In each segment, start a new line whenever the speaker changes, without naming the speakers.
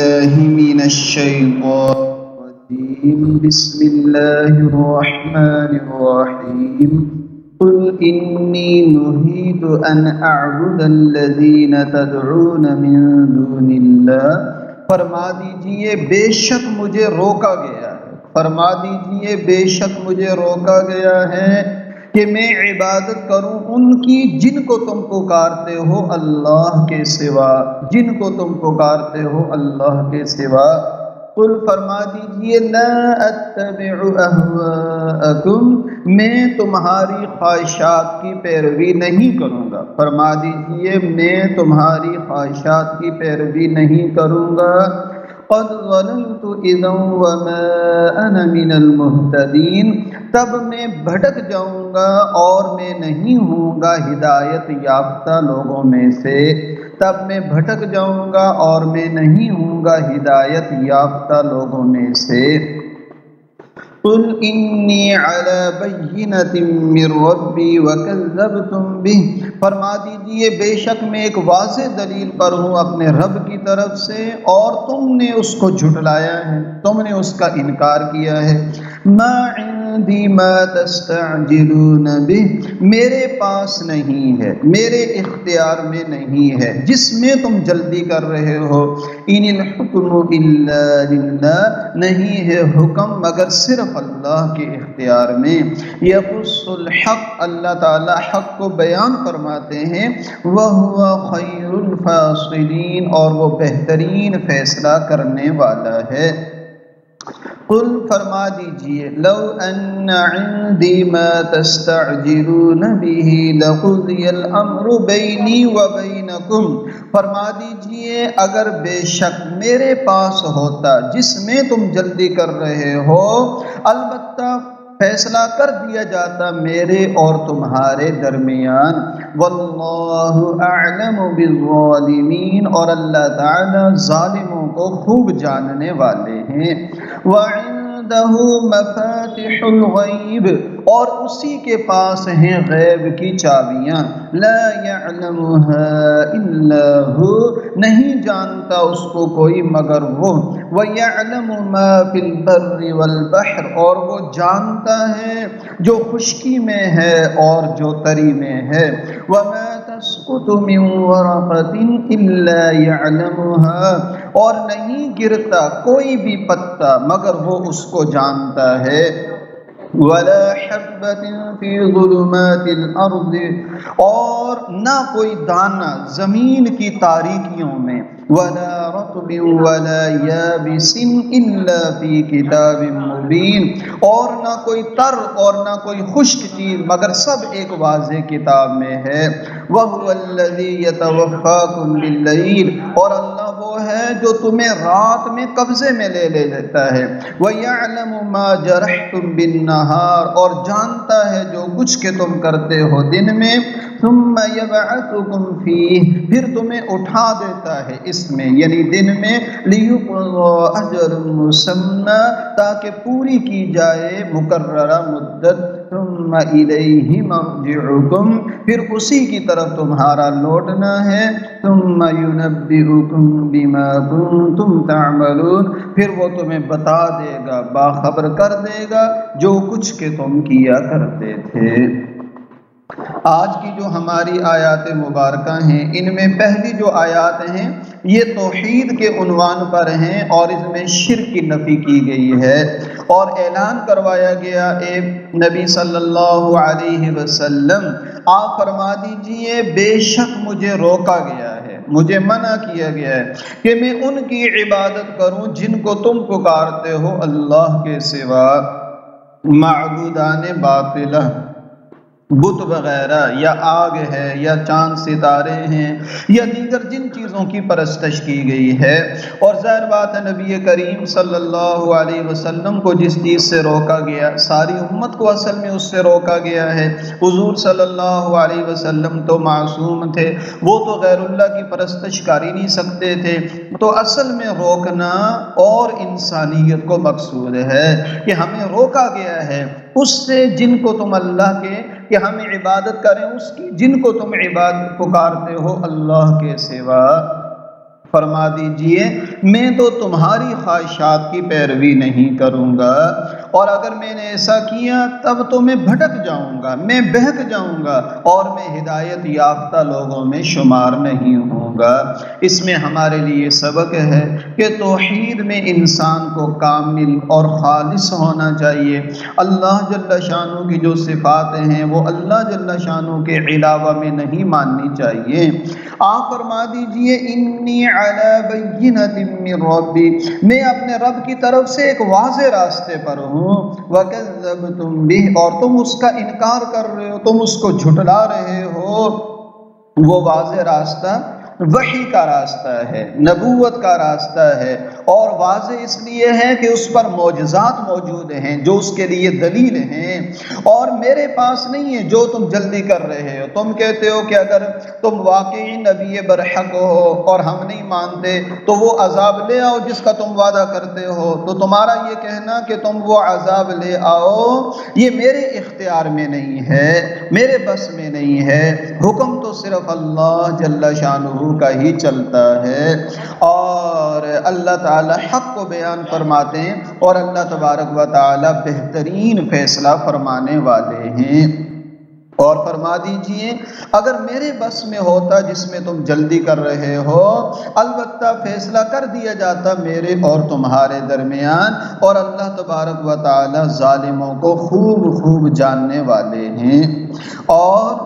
بالله من الشيطان الرجيم بسم الله الرحمن الرحيم قل إني نهيت أن أعبد الذين تدعون من دون الله فرما دیجئے بے شک مجھے روکا گیا ہے، فرما دیجئے بے شک مجھے روکا گیا ہے کہ میں عبادت کروں ان کی جن کو تم پکارتے ہو اللہ کے سوا، جن کو تم پکارتے ہو اللہ کے سوا۔ قل فرما دیجئے لا اتبع اہواءکم، میں تمہاری خواہشات کی پیروی نہیں کروں گا، فرما دیجئے میں تمہاری خواہشات کی پیروی نہیں کروں گا۔ قد ضللت اذا وما انا من المهتدین، تب میں بھٹک جاؤں گا اور میں نہیں ہوں گا ہدایت یافتہ لوگوں میں سے، تب میں بھٹک جاؤں گا اور میں نہیں ہوں گا ہدایت یافتہ لوگوں میں سے۔ قل انی علی بینۃ من ربی وکذبتم بہ، فرما دیجئے بے شک میں ایک واضح دلیل پر ہوں اپنے رب کی طرف سے اور تم نے اس کو جھٹلایا ہے، تم نے اس کا انکار کیا ہے۔ ما عندی ما تستعجلون بہ، میرے پاس نہیں ہے، میرے اختیار میں نہیں ہے جس میں تم جلدی کر رہے ہو۔ ان الحکم الا للہ، نہیں ہے حکم مگر صرف اللہ کے اختیار میں۔ یقص الحق، اللہ تعالی حق کو بیان فرماتے ہیں۔ وَهُوَ خَيْرُ الْفَاصِلِينَ، اور وہ بہترین فیصلہ کرنے والا ہے۔ قل فرما دیجئے لو ان عندی ما تستعجلون به لقضی الامر بینی وبینکم، فرما دیجئے اگر بے شک میرے پاس ہوتا جس میں تم جلدی کر رہے ہو، البتہ فیصلہ کر دیا جاتا میرے اور تمہارے درمیان۔ واللہ اعلم بالظالمین، اور اللہ تعالی ظالموں کو خوب جاننے والے ہیں۔ وعنده مفاتح الغیب، اور اسی کے پاس ہیں غیب کی چابیاں۔ لا يعلمها الا هو، نہیں جانتا اس کو کوئی مگر وہ۔ ويعلم ما في البر والبحر، اور وہ جانتا ہے جو خشکی میں ہے اور جو تری میں ہے۔ وما تسقط من ورقة الا يعلمها، اور نہیں گرتا کوئی بھی پتا مگر وہ اس کو جانتا ہے۔ ولا حبۃ فی ظلمات الارض، اور نہ کوئی دانہ زمین کی تاریکیوں میں۔ ولا رطب ولا یابس الا فی کتاب مبین، اور نہ کوئی تر اور نہ کوئی خشک چیز مگر سب ایک واضح کتاب میں ہے۔ وَهُوَ الَّذِي يَتَوَفَّاكُمْ بِاللَّيْلِ، اور اللہ وہ ہے جو تمہیں رات میں قبضے میں لے لیتا ہے۔ وَيَعْلَمُ مَا جَرَحْتُمْ بِالنَّهَارِ، اور جانتا ہے جو کچھ کہ تم کرتے ہو دن میں۔ ثُمَّ يَبْعَثُكُمْ فِيهِ، پھر تمہیں اٹھا دیتا ہے اس میں یعنی دن میں۔ لِيُقْضَىٰ أَجَلٌ مُّسَمًّى، تاکہ پوری کی جائے مقررہ مدت۔ ثُمَّ إِلَيْهِ مَرْجِعُكُمْ، پھر اسی کی طرف تمہارا لوٹنا ہے۔ ثُمَّ يُنَبِّئُكُمْ بِمَا كُنتُمْ تَعْمَلُونَ، پھر وہ تمہیں بتا دے گا، باخبر کر دے گا جو کچھ کہ تم کیا کرتے تھے۔ آج کی جو ہماری آیات مبارکہ ہیں ان میں پہلی جو آیات ہیں یہ توحید کے عنوان پر ہیں اور اس میں شرک کی نفی کی گئی ہے اور اعلان کروایا گیا اے نبی صلی اللہ علیہ وسلم آپ فرما دیجئے بے شک مجھے روکا گیا ہے، مجھے منع کیا گیا ہے کہ میں ان کی عبادت کروں جن کو تم پکارتے ہو اللہ کے سوا، معبودان باطلہ، بت وغیرہ یا آگ ہے یا چاند ستارے ہیں یا دیگر جن چیزوں کی پرستش کی گئی ہے۔ اور ظاہر بات ہے نبی کریم صلی اللہ علیہ وسلم کو جس چیز سے روکا گیا ساری امت کو اصل میں اس سے روکا گیا ہے۔ حضور صلی اللہ علیہ وسلم تو معصوم تھے، وہ تو غیر اللہ کی پرستش کر ہی نہیں سکتے تھے، تو اصل میں روکنا اور انسانیت کو مقصود ہے کہ ہمیں روکا گیا ہے اس سے جن کو تم اللہ کے کہ ہم عبادت کریں اس کی جن کو تم عبادت پکارتے ہو اللہ کے سوا۔ فرما دیجئے میں تو تمہاری خواہشات کی پیروی نہیں کروں گا، اور اگر میں نے ایسا کیا تب تو میں بھٹک جاؤں گا، میں بہک جاؤں گا، اور میں ہدایت یافتہ لوگوں میں شمار نہیں ہوں گا۔ اس میں ہمارے لیے سبق ہے کہ توحید میں انسان کو کامل اور خالص ہونا چاہیے۔ اللہ جل شانہ کی جو صفات ہیں وہ اللہ جل شانہ کے علاوہ میں نہیں ماننی چاہیے۔ آپ فرما دیجئے انی علی بینۃ من ربی، میں اپنے رب کی طرف سے ایک واضح راستے پر ہوں، وَكَذَّبْتُمْ بِهِ، اور تم اس کا انکار کر رہے ہو، تم اس کو جھٹلا رہے ہو۔ وہ واضح راستہ وحی کا راستہ ہے، نبوت کا راستہ ہے، اور واضح اس لیے ہے کہ اس پر معجزات موجود ہیں جو اس کے لیے دلیل ہیں، اور میرے پاس نہیں ہے جو تم جلدی کر رہے ہو۔ تم کہتے ہو کہ اگر تم واقعی نبی برحق ہو اور ہم نہیں مانتے تو وہ عذاب لے آؤ جس کا تم وعدہ کرتے ہو، تو تمہارا یہ کہنا کہ تم وہ عذاب لے آؤ یہ میرے اختیار میں نہیں ہے، میرے بس میں نہیں ہے، حکم تو صرف اللہ جل شانہ کا ہی چلتا ہے۔ اور اللہ تعالی حق کو بیان فرماتے ہیں، اور اللہ تبارک و تعالی بہترین فیصلہ فرمانے والے ہیں۔ اور فرما دیجئے اگر میرے بس میں ہوتا جس میں تم جلدی کر رہے ہو، البتہ فیصلہ کر دیا جاتا میرے اور تمہارے درمیان، اور اللہ تبارک و تعالی ظالموں کو خوب خوب جاننے والے ہیں۔ اور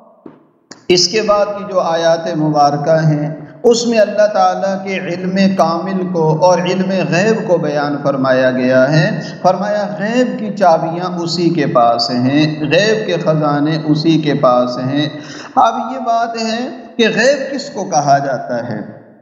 اس کے بعد کی جو آیات مبارکہ ہیں اس میں اللہ تعالیٰ کے علم کامل کو اور علم غیب کو بیان فرمایا گیا ہے۔ فرمایا غیب کی چابیاں اسی کے پاس ہیں، غیب کے خزانے اسی کے پاس ہیں۔ اب یہ بات ہے کہ غیب کس کو کہا جاتا ہے،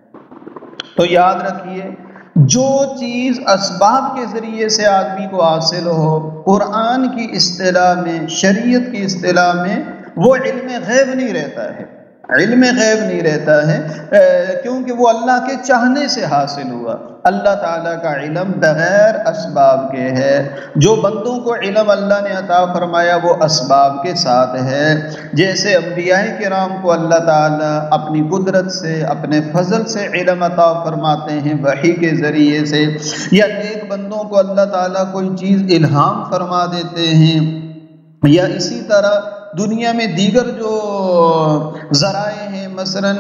تو یاد رکھیے جو چیز اسباب کے ذریعے سے آدمی کو حاصل ہو، قرآن کی اصطلاح میں، شریعت کی اصطلاح میں وہ علم غیب نہیں رہتا ہے، علم غیب نہیں رہتا ہے، کیونکہ وہ اللہ کے چاہنے سے حاصل ہوا۔ اللہ تعالیٰ کا علم بغیر اسباب کے ہے، جو بندوں کو علم اللہ نے عطا فرمایا وہ اسباب کے ساتھ ہے۔ جیسے انبیاء کرام کو اللہ تعالیٰ اپنی قدرت سے، اپنے فضل سے علم عطا فرماتے ہیں وحی کے ذریعے سے، یا نیک بندوں کو اللہ تعالیٰ کوئی چیز الہام فرما دیتے ہیں، یا اسی طرح دنیا میں دیگر جو ذرائع ہیں، مثلاً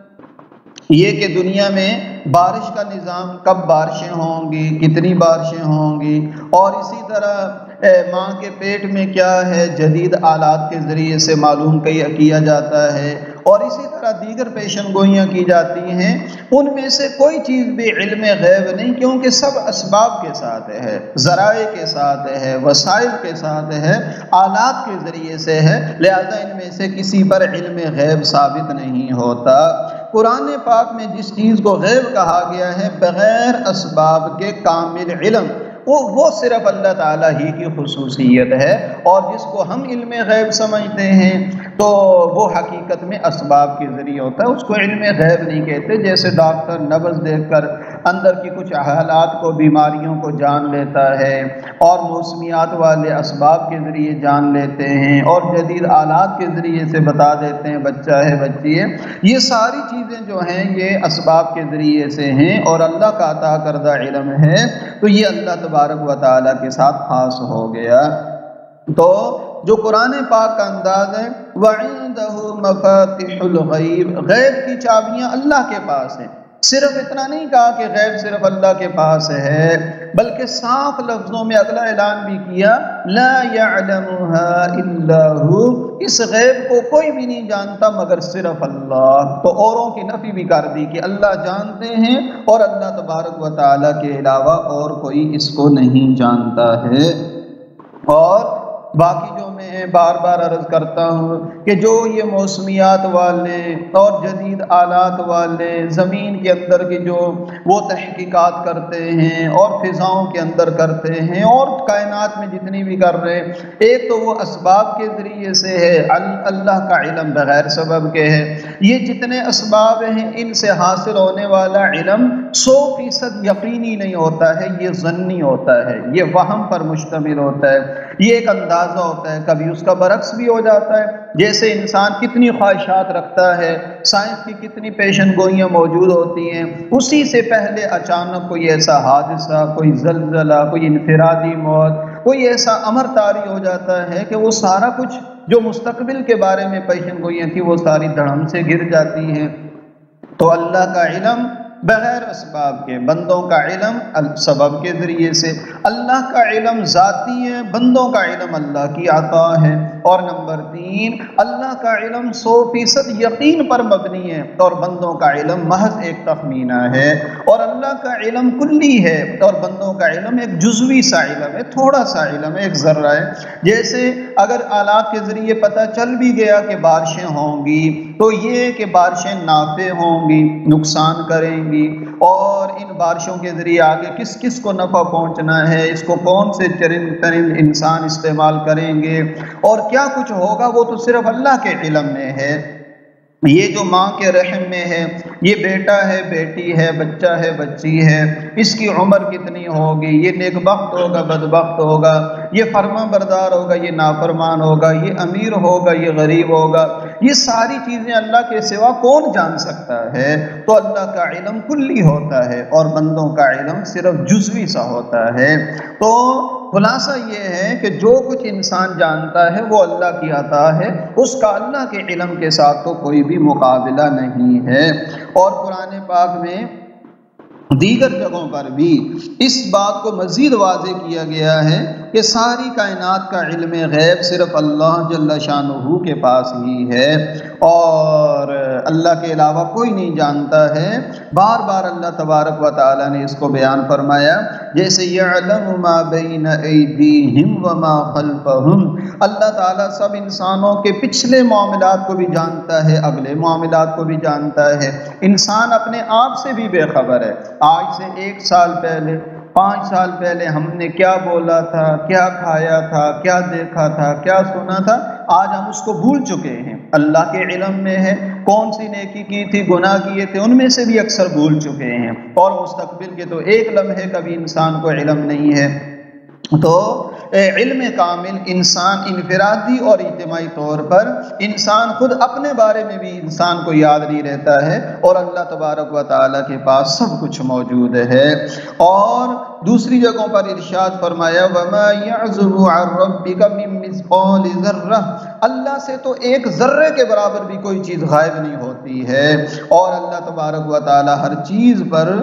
یہ کہ دنیا میں بارش کا نظام، کب بارشیں ہوں گی، کتنی بارشیں ہوں گی، اور اسی طرح ماں کے پیٹ میں کیا ہے جدید آلات کے ذریعے سے معلوم کیا جاتا ہے، اور اسی طرح دیگر پیشن گوئیاں کی جاتی ہیں۔ ان میں سے کوئی چیز بھی علم غیب نہیں، کیونکہ سب اسباب کے ساتھ ہے، ذرائع کے ساتھ ہے، وسائل کے ساتھ ہے، آلات کے ذریعے سے ہے، لہذا ان میں سے کسی پر علم غیب ثابت نہیں ہوتا۔ قرآن پاک میں جس چیز کو غیب کہا گیا ہے بغیر اسباب کے کامل علم، وہ صرف اللہ تعالیٰ ہی کی خصوصیت ہے، اور جس کو ہم علم غیب سمجھتے ہیں تو وہ حقیقت میں اسباب کے ذریعے ہوتا ہے، اس کو علم غیب نہیں کہتے۔ جیسے ڈاکٹر نبض دیکھ کر اندر کی کچھ حالات کو، بیماریوں کو جان لیتا ہے، اور موسمیات والے اسباب کے ذریعے جان لیتے ہیں، اور جدید آلات کے ذریعے سے بتا دیتے ہیں بچہ ہے بچی ہے، یہ ساری چیزیں جو ہیں یہ اسباب کے ذریعے سے ہیں، اور اللہ کا عطا کردہ علم ہے تو یہ اللہ تبارک و تعالیٰ کے ساتھ خاص ہو گیا۔ تو جو قرآن پاک کا انداز ہے وَعِندَهُ مَفَاتِحُ الْغَيْبِ، غیب کی چابیاں اللہ کے پاس ہیں۔ صرف اتنا نہیں کہا کہ غیب صرف اللہ کے پاس ہے، بلکہ صاف لفظوں میں اگلا اعلان بھی کیا لا يعلمها الا هو، اس غیب کو کوئی بھی نہیں جانتا مگر صرف اللہ۔ تو اوروں کی نفی بھی کر دی کہ اللہ جانتے ہیں، اور اللہ تبارک و تعالیٰ کے علاوہ اور کوئی اس کو نہیں جانتا ہے۔ اور باقی جو میں بار بار عرض کرتا ہوں کہ جو یہ موسمیات والے اور جدید آلات والے زمین کے اندر کی جو وہ تحقیقات کرتے ہیں اور فضاؤں کے اندر کرتے ہیں اور کائنات میں جتنی بھی کر رہے ہیں، ایک تو وہ اسباب کے ذریعے سے ہے، اللہ کا علم بغیر سبب کے ہے۔ یہ جتنے اسباب ہیں ان سے حاصل ہونے والا علم 100% یقینی نہیں ہوتا ہے، یہ ظنی ہوتا ہے، یہ وہم پر مشتمل ہوتا ہے۔ یہ ایک انداز تقاضا ہوتا ہے، کبھی اس کا برعکس بھی ہو جاتا ہے۔ جیسے انسان کتنی خواہشات رکھتا ہے، سائنس کی کتنی پیشن گوئیاں موجود ہوتی ہیں، اسی سے پہلے اچانک کوئی ایسا حادثہ، کوئی زلزلہ، کوئی انفرادی موت، کوئی ایسا امر طاری ہو جاتا ہے کہ وہ سارا کچھ جو مستقبل کے بارے میں پیشن گوئیاں تھیں وہ ساری دھڑم سے گر جاتی ہیں۔ تو اللہ کا علم بغیر اسباب کے، بندوں کا علم سبب کے ذریعے سے۔ اللہ کا علم ذاتی ہے، بندوں کا علم اللہ کی عطا ہے۔ اور نمبر 3، اللہ کا علم 100% یقین پر مبنی ہے اور بندوں کا علم محض ایک تخمینہ ہے۔ اور اللہ کا علم کلی ہے اور بندوں کا علم ایک جزوی سا علم ہے، تھوڑا سا علم ہے، ایک ذرہ ہے۔ جیسے اگر آلات کے ذریعے پتہ چل بھی گیا کہ بارشیں ہوں گی تو یہ کہ بارشیں نافع ہوں گی، نقصان کریں گی، اور ان بارشوں کے ذریعے آگے کس کس کو نفع پہنچنا ہے، اس کو کون سے چرند انسان استعمال کریں گے، اور کیا کچھ ہوگا، وہ تو صرف اللہ کے علم میں ہے۔ یہ جو ماں کے رحم میں ہے، یہ بیٹا ہے، بیٹی ہے، بچہ ہے، بچی ہے، اس کی عمر کتنی ہوگی، یہ نیک بخت ہوگا، بدبخت ہوگا، یہ فرما بردار ہوگا، یہ نافرمان ہوگا، یہ امیر ہوگا، یہ غریب ہوگا، یہ ساری چیزیں اللہ کے سوا کون جان سکتا ہے؟ تو اللہ کا علم کلی ہوتا ہے اور بندوں کا علم صرف جزوی سا ہوتا ہے۔ تو خلاصہ یہ ہے کہ جو کچھ انسان جانتا ہے وہ اللہ کی عطا ہے، اس کا اللہ کے علم کے ساتھ تو کوئی بھی مقابلہ نہیں ہے۔ اور قرآن پاک میں دیگر جگہوں پر بھی اس بات کو مزید واضح کیا گیا ہے کہ ساری کائنات کا علم غیب صرف اللہ جل شانہ کے پاس ہی ہے اور اللہ کے علاوہ کوئی نہیں جانتا ہے۔ بار بار اللہ تبارک و تعالی نے اس کو بیان فرمایا، جیسے یعلم ما بین ایدیہم وما خلفہم، اللہ تعالیٰ سب انسانوں کے پچھلے معاملات کو بھی جانتا ہے، اگلے معاملات کو بھی جانتا ہے۔ انسان اپنے آپ سے بھی بے خبر ہے۔ آج سے 1 سال پہلے، 5 سال پہلے ہم نے کیا بولا تھا، کیا کھایا تھا، کیا دیکھا تھا، کیا سنا تھا، آج ہم اس کو بھول چکے ہیں۔ اللہ کے علم میں ہے کون سی نیکی کی تھی، گناہ کیے تھے، ان میں سے بھی اکثر بھول چکے ہیں، اور مستقبل کے تو ایک لمحے کا بھی انسان کو علم نہیں ہے۔ تو علم کامل انسان انفرادی اور اجتماعی طور پر انسان خود اپنے بارے میں بھی انسان کو یاد نہیں رہتا ہے، اور اللہ تبارک و تعالیٰ کے پاس سب کچھ موجود ہے۔ اور دوسری جگہوں پر ارشاد فرمایا وَمَا يَعْزُبُ عَنْ رَبِّكَ مِن مِّثْقَالِ ذَرَّةٍ، اللہ سے تو ایک ذرے کے برابر بھی کوئی چیز غائب نہیں ہوتی ہے، اور اللہ تبارک و تعالیٰ ہر چیز پر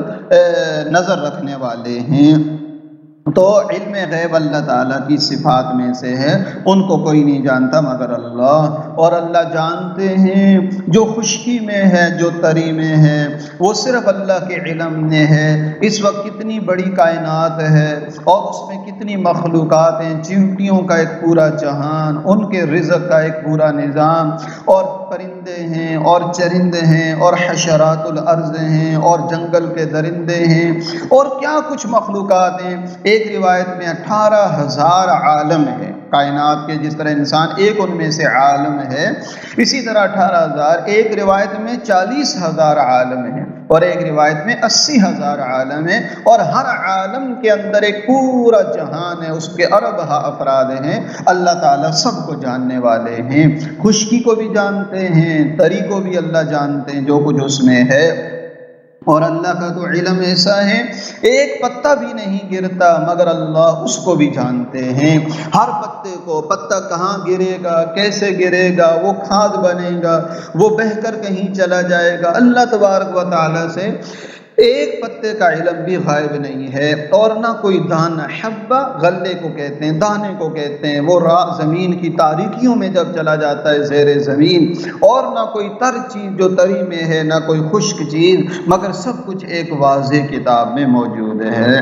نظر رکھنے والے ہیں۔ تو علم غیب اللہ تعالیٰ کی صفات میں سے ہے، ان کو کوئی نہیں جانتا مگر اللہ، اور اللہ جانتے ہیں جو خشکی میں ہے، جو تری میں ہے، وہ صرف اللہ کے علم میں ہے۔ اس وقت کتنی بڑی کائنات ہے اور اس میں کتنی مخلوقات ہیں، چیونٹیوں کا ایک پورا جہان، ان کے رزق کا ایک پورا نظام، اور پرندے ہیں اور چرندے ہیں اور حشرات الارض ہیں اور جنگل کے درندے ہیں اور کیا کچھ مخلوقات ہیں۔ ایک روایت میں 18,000 عالم ہے کائنات کے، جس طرح انسان ایک ان میں سے عالم ہے، اسی طرح 18,000، ایک روایت میں 40,000 عالم ہیں اور ایک روایت میں 80,000 عالم ہیں، اور ہر عالم کے اندر ایک پورا جہان ہے، اس کے اربہ افراد ہیں۔ اللہ تعالیٰ سب کو جاننے والے ہیں، خشکی کو بھی جانتے ہیں، تری کو بھی اللہ جانتے ہیں، جو کچھ اس میں ہے۔ اور اللہ کا تو علم ایسا ہے، ایک پتا بھی نہیں گرتا مگر اللہ اس کو بھی جانتے ہیں، ہر پتے کو، پتا کہاں گرے گا، کیسے گرے گا، وہ کھاد بنے گا، وہ بہہ کر کہیں چلا جائے گا، اللہ تبارک و تعالیٰ سے ایک پتے کا علم بھی غائب نہیں ہے۔ اور نہ کوئی دانہ، حبہ غلے کو کہتے ہیں، دانے کو کہتے ہیں، وہ زمین کی تاریکیوں میں جب چلا جاتا ہے زیر زمین، اور نہ کوئی تر چیز جو تری میں ہے، نہ کوئی خشک چیز، مگر سب کچھ ایک واضح کتاب میں موجود ہے۔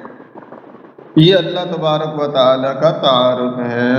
یہ اللہ تبارک و تعالیٰ کا تعارف ہے،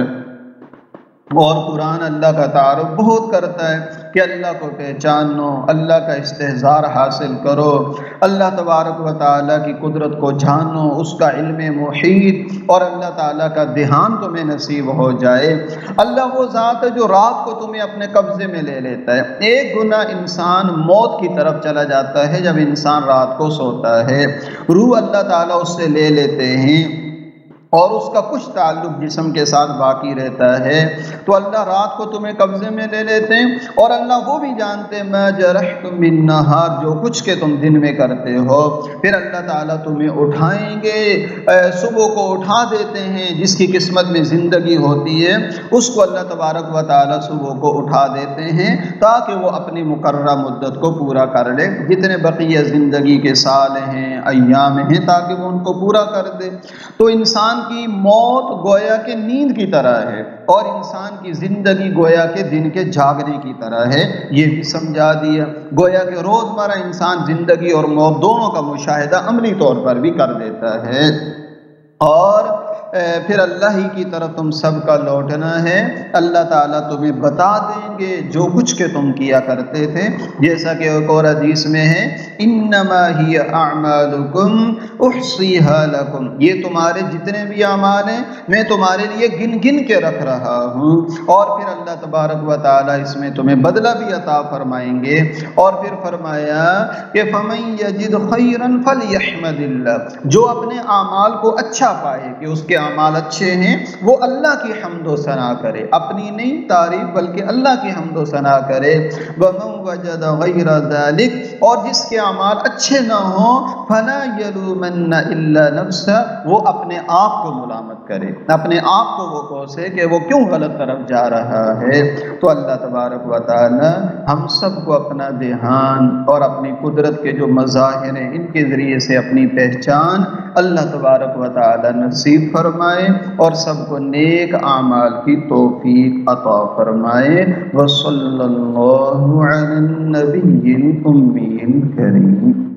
اور قرآن اللہ کا تعارف بہت کرتا ہے کہ اللہ کو پہچانو، اللہ کا استحضار حاصل کرو، اللہ تبارک و تعالیٰ کی قدرت کو جانو، اس کا علم محیط، اور اللہ تعالیٰ کا دھیان تمہیں نصیب ہو جائے۔ اللہ وہ ذات ہے جو رات کو تمہیں اپنے قبضے میں لے لیتا ہے۔ ایک گناہ انسان موت کی طرف چلا جاتا ہے جب انسان رات کو سوتا ہے، روح اللہ تعالیٰ اس سے لے لیتے ہیں، اور اس کا کچھ تعلق جسم کے ساتھ باقی رہتا ہے تو اللہ رات کو تمہیں قبضے میں لے لیتے ہیں، اور اللہ وہ بھی جانتے ہیں ما جرحتم بالنہار، جو کچھ کہ تم دن میں کرتے ہو، پھر اللہ تعالیٰ تمہیں اٹھائیں گے، صبح کو اٹھا دیتے ہیں، جس کی قسمت میں زندگی ہوتی ہے اس کو اللہ تبارک و تعالیٰ صبح کو اٹھا دیتے ہیں تاکہ وہ اپنی مقررہ مدت کو پورا کر لے، جتنے بقیہ زندگی کے سال ہیں، ایام ہیں، تاکہ وہ ان کو پورا کر دے۔ تو انسان کی موت گویا کہ نیند کی طرح ہے، اور انسان کی زندگی گویا کہ دن کے جاگنے کی طرح ہے، یہ بھی سمجھا دیا۔ گویا کہ روزمرہ انسان زندگی اور موت دونوں کا مشاہدہ عملی طور پر بھی کر دیتا ہے، اور پھر اللہ ہی کی طرف تم سب کا لوٹنا ہے۔ اللہ تعالیٰ تمہیں بتا دیں گے جو کچھ کہ تم کیا کرتے تھے، جیسا کہ ایک اور حدیث میں ہے انما ہی اعمالکم احصیها لکم، یہ تمہارے جتنے بھی اعمال ہیں میں تمہارے لیے گن گن کے رکھ رہا ہوں، اور پھر اللہ تبارک و تعالیٰ اس میں تمہیں بدلہ بھی عطا فرمائیں گے۔ اور پھر فرمایا کہ فمن یجد خیرا فلیحمد اللہ، جو اپنے اعمال کو اچھا پائے کہ اس کے اعمال اچھے ہیں، وہ اللہ کی حمد و ثنا کرے، اپنی نہیں تعریف بلکہ اللہ کی حمد و ثنا کرے۔ وَمَن وَجَدَ غَيْرَ ذَلِكَ، اور جس کے اعمال اچھے نہ ہوں فَلَا يَلُومَنَّ إِلَّا نَفْسَهُ، وہ اپنے آپ کو ملامت کرے، اپنے آپ کو وہ کوسے کہ وہ کیوں غلط طرف جا رہا ہے۔ تو اللہ تبارک و تعالی ہم سب کو اپنا دھیان اور اپنی قدرت کے جو مظاہر ہیں ان کے ذریعے سے اپنی پہچان اللہ تبارک و تعالی نصیب فرمائے، اور سب کو نیک اعمال کی توفیق عطا فرمائے۔ وصلی اللہ علی النبی الأمی الکریم۔